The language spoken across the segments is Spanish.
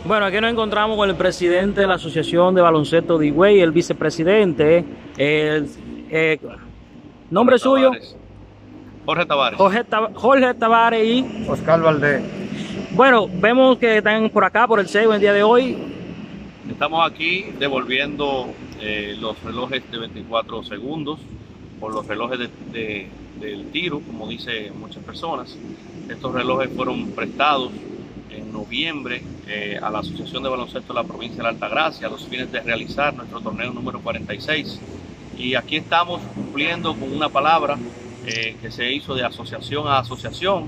Bueno, aquí nos encontramos con el presidente de la Asociación de Baloncesto de Higüey, el vicepresidente, el, eh, nombre Jorge suyo, Tavares. Jorge Tavares. Jorge Tavares y, Oscar Valdés. bueno, vemos que están por acá, por el CEIBO el día de hoy. Estamos aquí devolviendo los relojes de 24 segundos por los relojes del tiro, como dicen muchas personas. Estos relojes fueron prestados en noviembre a la Asociación de Baloncesto de la Provincia de la Altagracia a los fines de realizar nuestro torneo número 46. Y aquí estamos cumpliendo con una palabra que se hizo de asociación a asociación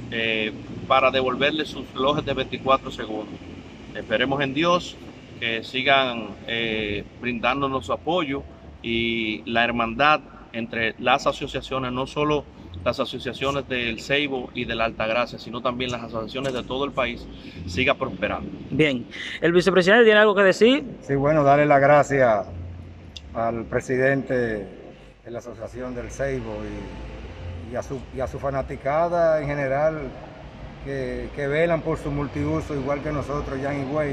para devolverle sus relojes de 24 segundos. Esperemos en Dios que sigan brindándonos su apoyo y la hermandad entre las asociaciones, no solo las asociaciones del CEIBO y de la Altagracia, sino también las asociaciones de todo el país, siga prosperando. Bien, ¿el vicepresidente tiene algo que decir? Sí, bueno, darle las gracias al presidente de la asociación del CEIBO y a su fanaticada en general que velan por su multiuso, igual que nosotros ya en Higüey.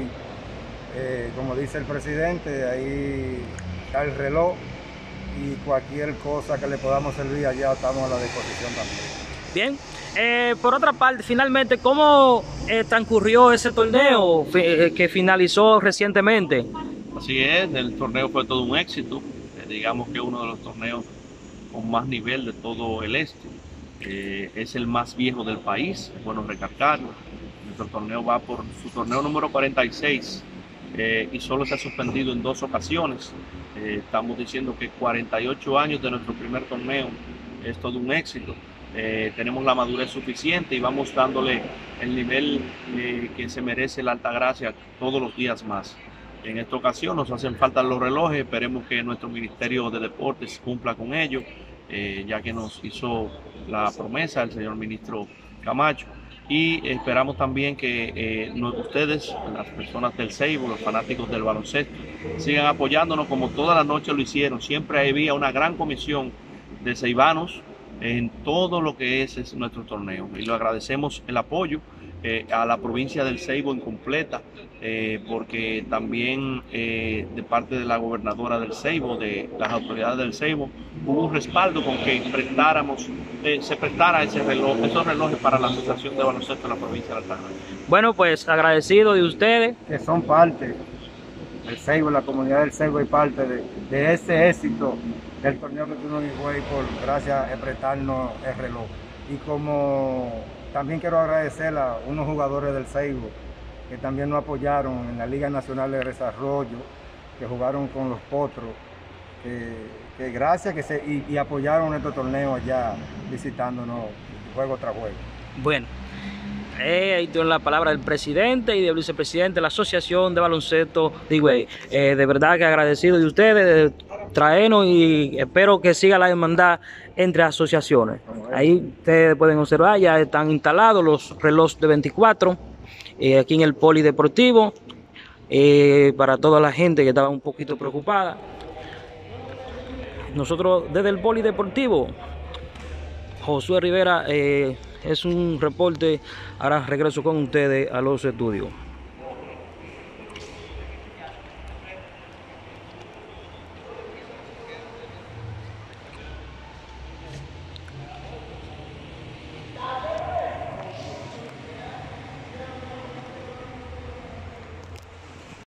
Como dice el presidente, ahí está el reloj y cualquier cosa que le podamos servir allá estamos a la disposición también. Bien, por otra parte, finalmente, ¿cómo transcurrió ese torneo que finalizó recientemente? Así es, el torneo fue todo un éxito, digamos que uno de los torneos con más nivel de todo el este, es el más viejo del país, es bueno recalcarlo. Nuestro torneo va por su torneo número 46 y solo se ha suspendido en 2 ocasiones. Estamos diciendo que 48 años de nuestro primer torneo es todo un éxito. Tenemos la madurez suficiente y vamos dándole el nivel que se merece la Altagracia todos los días más. En esta ocasión nos hacen falta los relojes, esperemos que nuestro Ministerio de Deportes cumpla con ello, ya que nos hizo la promesa el señor ministro Camacho. Y esperamos también que ustedes, las personas del CEIBO, los fanáticos del baloncesto, sigan apoyándonos como toda la noche lo hicieron. Siempre había una gran comisión de ceibanos en todo lo que es nuestro torneo. Y lo agradecemos el apoyo a la provincia del CEIBO en completa, porque también de parte de la gobernadora del CEIBO, de las autoridades del CEIBO, hubo un respaldo con que se prestara esos relojes para la Asociación de Baloncesto de la provincia de Altagracia. Bueno, pues agradecido de ustedes. Que son parte del CEIBO, la comunidad del CEIBO y parte de ese éxito del torneo que tuvimos en Higüey por gracias a prestarnos el reloj. Y como también quiero agradecer a unos jugadores del CEIBO que también nos apoyaron en la Liga Nacional de Desarrollo, que jugaron con los Potros, que gracias y apoyaron nuestro torneo allá visitándonos juego tras juego. Bueno, ahí tiene la palabra del presidente y del vicepresidente de la Asociación de Baloncesto de Higüey. De verdad que agradecido de ustedes de traernos y espero que siga la hermandad entre asociaciones. Ahí ustedes pueden observar, ya están instalados los relojes de 24 aquí en el polideportivo, para toda la gente que estaba un poquito preocupada. Nosotros desde el polideportivo, Josué Rivera, es un reporte. Ahora regreso con ustedes a los estudios.